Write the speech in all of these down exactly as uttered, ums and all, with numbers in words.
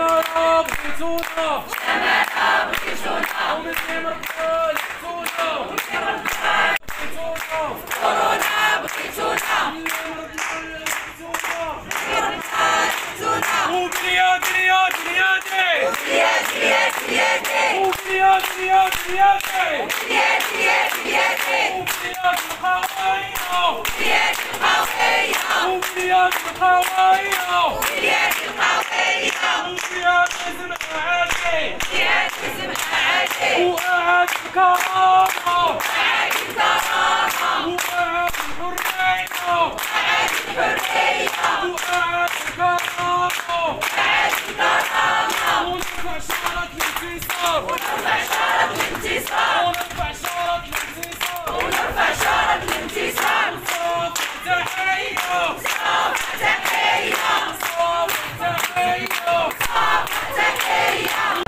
شمالة بغيتونا شمالة بغيتونا ومنين ربنا يحفظونا ومنين ربنا يحفظونا كورونا بغيتونا منين ربنا يحفظونا منين ربنا يحفظونا وبلياد بلياد بليادي وبلياد بلياد بليادي وبلياد بلياد بليادي وبلياد بلياد بليادي وبلياد القهوية وبلياد القهوية وبلياد القهوية وبلياد القهوية وبلياد اسمها عادي وبلياد اسمها عادي وقعد الكرامة وقعد الكرامة وقعد الحرية وقعد الحرية وقعد الكرامة وقعد الكرامة ونرفع شعارات الانتصار ونرفع شعارات الانتصار ونرفع شعارات الانتصار ونرفع شعارات الانتصار صافي تحية صافي تحية صافي تحية صافي تحية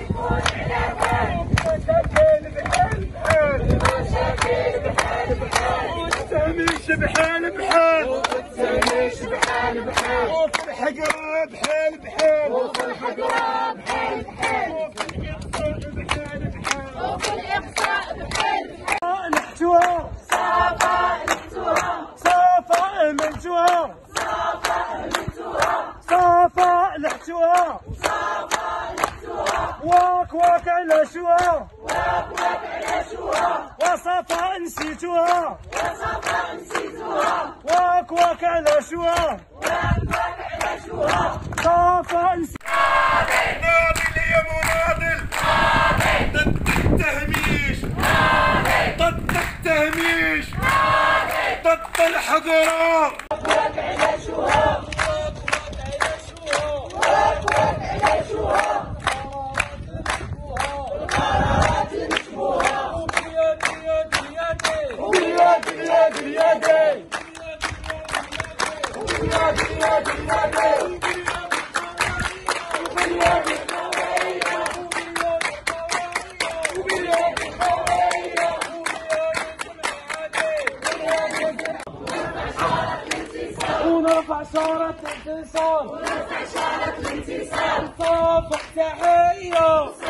وتساميش بحال بحال وتساميش بحال بحال وفرحة قرا بحال بحال وفرحة قرا بحال بحال وفي الإقصاء بحال بحال وفي الإقصاء بحال بحال نحتوها صافا نحتوها صافا أمنتوها صافا أمنتوها صافا نحتوها صافا نحتوها واك واك على شوها واك واك على شوها وصافا نسيتوها وصافا نسيتوها واك واك على شوها واك واك على شوها صافا نسيتوها ناضل يا مناضل ناضل ضد التهميش ناضل ضد التهميش ناضل ضد الحضرة واك واك على شوها واك واك على شوها واك واك على شوها القرارات المشبوهة وبلياد بلياد بليادي وبلياد بلياد بليادي وبلياد بلياد بليادي وبلياد القهوية وبلياد القهوية ونرفع شعارة الانتصار ونرفع شعارة الانتصار صافح تحية